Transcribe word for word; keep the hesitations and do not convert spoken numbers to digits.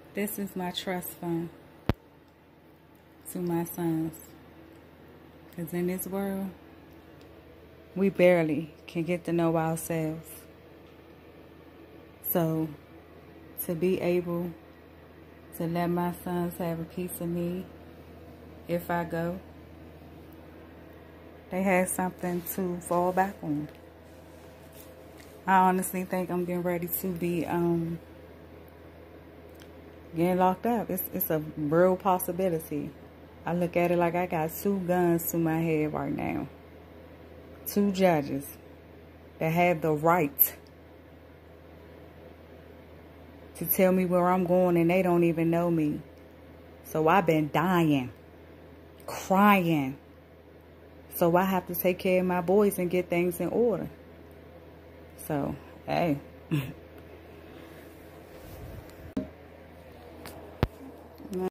This is my trust fund to my sons. Because in this world, we barely can get to know ourselves. So, to be able to let my sons have a piece of me if I go, they have something to fall back on. I honestly think I'm getting ready to be um, getting locked up. It's, it's a real possibility. I look at it like I got two guns to my head right now. Two judges that have the right to tell me where I'm going and they don't even know me. So I've been dying, crying. So I have to take care of my boys and get things in order. So, hey.